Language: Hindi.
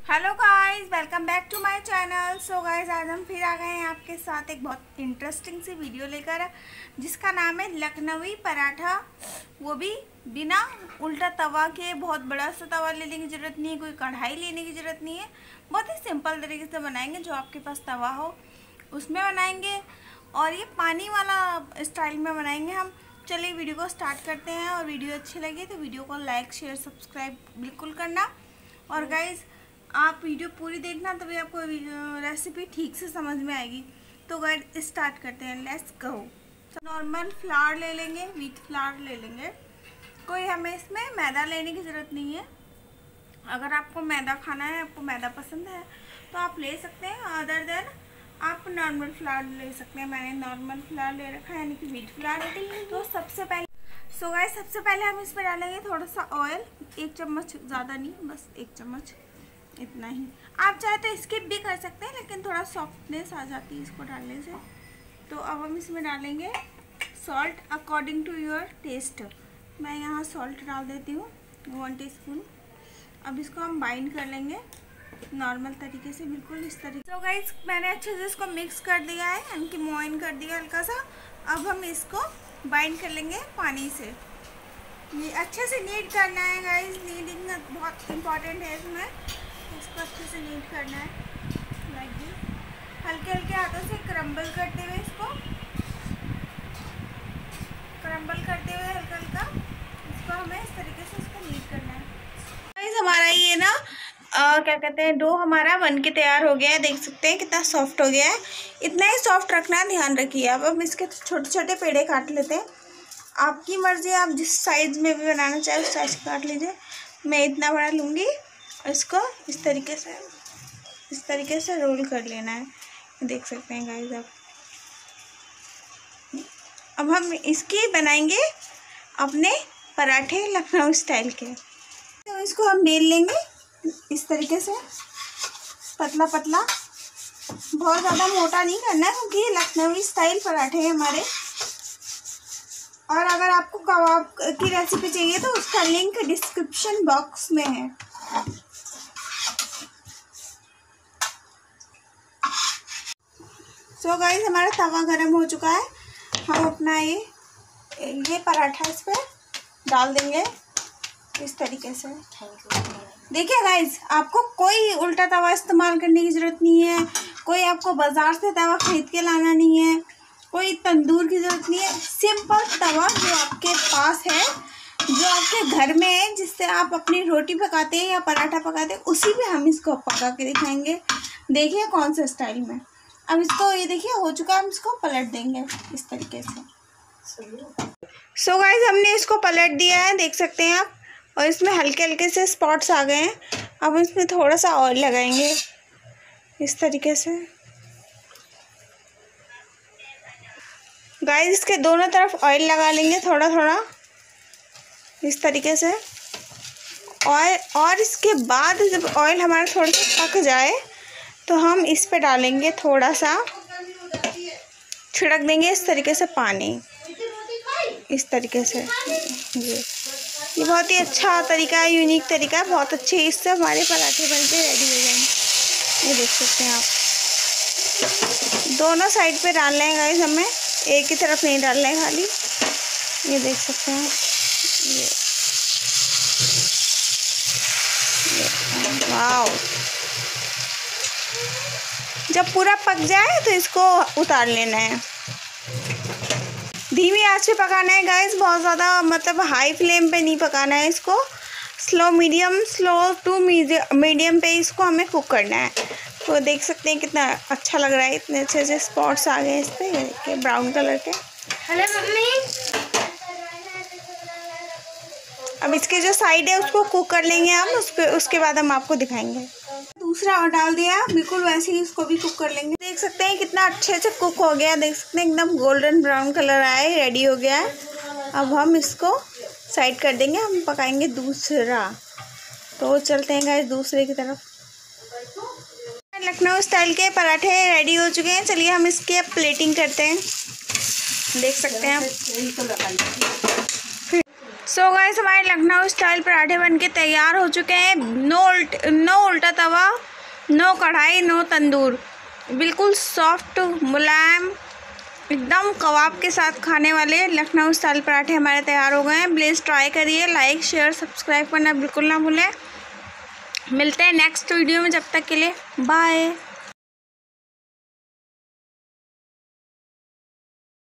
Hello guys, welcome back to my channel. So guys, आज हम फिर आ गए हैं आपके साथ एक बहुत इंटरेस्टिंग सी वीडियो लेकर, जिसका नाम है लखनवी पराठा। वो भी बिना उल्टा तवा के। बहुत बड़ा सा तवा लेने की ज़रूरत नहीं है, कोई कढ़ाई लेने की ज़रूरत नहीं है। बहुत ही सिंपल तरीके से बनाएंगे, जो आपके पास तवा हो उसमें बनाएंगे। और ये पानी वाला स्टाइल में बनाएंगे हम। चलिए वीडियो को स्टार्ट करते हैं। और वीडियो अच्छी लगी तो वीडियो को लाइक शेयर सब्सक्राइब बिल्कुल करना। और गाइस, आप वीडियो पूरी देखना, तभी आपको रेसिपी ठीक से समझ में आएगी। तो गाइस स्टार्ट करते हैं, लेट्स गो। नॉर्मल फ्लावर ले लेंगे, व्हीट फ्लावर ले लेंगे। कोई हमें इसमें मैदा लेने की ज़रूरत नहीं है। अगर आपको मैदा खाना है, आपको मैदा पसंद है तो आप ले सकते हैं। अदर देन आप नॉर्मल फ्लावर ले सकते हैं। मैंने नॉर्मल फ्लावर ले रखा है, यानी कि व्हीट फ्लावर। तो सबसे पहले हम इसमें डालेंगे थोड़ा सा ऑयल। 1 चम्मच, ज़्यादा नहीं, बस 1 चम्मच, इतना ही। आप चाहे तो स्किप भी कर सकते हैं, लेकिन थोड़ा सॉफ्टनेस आ जाती है इसको डालने से। तो अब हम इसमें डालेंगे salt according to your taste. मैं यहाँ सॉल्ट डाल देती हूँ 1 टीस्पून। अब इसको हम बाइंड कर लेंगे नॉर्मल तरीके से, बिल्कुल इस तरीके। तो गाइस, मैंने अच्छे से इसको मिक्स कर दिया है, यानी कि मोइन कर दिया हल्का सा। अब हम इसको बाइंड कर लेंगे पानी से। ये अच्छे से नीड करना है गाइस, नीडिंग बहुत इम्पॉर्टेंट है इसमें। इसको अच्छे से नीट करना है, लाइक दिस। हल्के हल्के हाथों से क्रम्बल करते हुए इसको हल्का हल्का इसको हमें इस तरीके से इसको नीट करना है। गाइस, हमारा ये ना क्या कहते हैं, डो हमारा बन के तैयार हो गया है। देख सकते हैं कितना सॉफ्ट हो गया है। इतना ही सॉफ्ट रखना, ध्यान रखिए। अब हम इसके छोटे छोटे पेड़े काट लेते हैं। आपकी मर्ज़ी, आप जिस साइज़ में भी बनाना चाहे उस साइज़ काट लीजिए। मैं इतना बड़ा लूँगी। इसको इस तरीके से रोल कर लेना है। देख सकते हैं गाइस आप। अब हम इसकी बनाएंगे अपने पराठे लखनऊ स्टाइल के। तो इसको हम बेल लेंगे इस तरीके से, पतला पतला। बहुत ज़्यादा मोटा नहीं करना है, क्योंकि ये लखनवी स्टाइल पराठे हैं हमारे। और अगर आपको कबाब की रेसिपी चाहिए तो उसका लिंक डिस्क्रिप्शन बॉक्स में है। सो गाइस, हमारा तवा गरम हो चुका है। हम अपना ये पराठा इस पर डाल देंगे इस तरीके से। देखिए गाइस, आपको कोई उल्टा तवा इस्तेमाल करने की ज़रूरत नहीं है। कोई आपको बाज़ार से तवा खरीद के लाना नहीं है। कोई तंदूर की ज़रूरत नहीं है। सिंपल तवा जो आपके पास है, जो आपके घर में है, जिससे आप अपनी रोटी पकाते हैं या पराठा पकाते हैं, उसी पे हम इसको पका के दिखाएंगे। देखिए कौन से स्टाइल में। अब इसको, ये देखिए हो चुका है। हम इसको पलट देंगे इस तरीके से। सो गाइस, हमने इसको पलट दिया है, देख सकते हैं आप। और इसमें हल्के हल्के से स्पॉट्स आ गए हैं। अब इसमें थोड़ा सा ऑयल लगाएंगे इस तरीके से। गाइस, इसके दोनों तरफ ऑयल लगा लेंगे थोड़ा थोड़ा इस तरीके से। और इसके बाद जब ऑयल हमारा थोड़ा सा पक जाए तो हम इस पे डालेंगे, थोड़ा सा छिड़क देंगे इस तरीके से पानी, इस तरीके से। ये बहुत ही अच्छा तरीका है, यूनिक तरीका है, बहुत अच्छे। इससे हमारे पराठे बनके रेडी हो जाएंगे। ये देख सकते हैं आप। दोनों साइड पे डालना है गाइस हमें, एक ही तरफ नहीं डालना है खाली। ये देख सकते हैं ये वाओ। जब पूरा पक जाए तो इसको उतार लेना है। धीमी आंच पे पकाना है गाइस, बहुत ज़्यादा मतलब हाई फ्लेम पे नहीं पकाना है इसको। स्लो टू मीडियम पे इसको हमें कुक करना है। तो देख सकते हैं कितना अच्छा लग रहा है। इतने अच्छे से स्पॉट्स आ गए इस पे, ब्राउन कलर के। Hello mummy. अब इसके जो साइड है उसको कुक कर लेंगे हम। उसके बाद हम आपको दिखाएंगे। दूसरा और डाल दिया, बिल्कुल वैसे ही इसको भी कुक कर लेंगे। देख सकते हैं कितना अच्छे से कुक हो गया। देख सकते हैं एकदम गोल्डन ब्राउन कलर आया है, रेडी हो गया है। अब हम इसको साइड कर देंगे, हम पकाएंगे दूसरा। तो चलते हैं गाइस दूसरे की तरफ। लखनऊ स्टाइल के पराठे रेडी हो चुके हैं। चलिए हम इसकी अब प्लेटिंग करते हैं। देख सकते हैं आप। सो गाइस, हमारे लखनऊ स्टाइल पराठे बनके तैयार हो चुके हैं। नो उल्टा तवा, नो कढ़ाई, नो तंदूर। बिल्कुल सॉफ्ट, मुलायम, एकदम कबाब के साथ खाने वाले लखनऊ स्टाइल पराठे हमारे तैयार हो गए हैं। प्लीज़ ट्राई करिए। लाइक, शेयर, सब्सक्राइब करना बिल्कुल ना भूलें। मिलते हैं नेक्स्ट वीडियो में, जब तक के लिए बाय।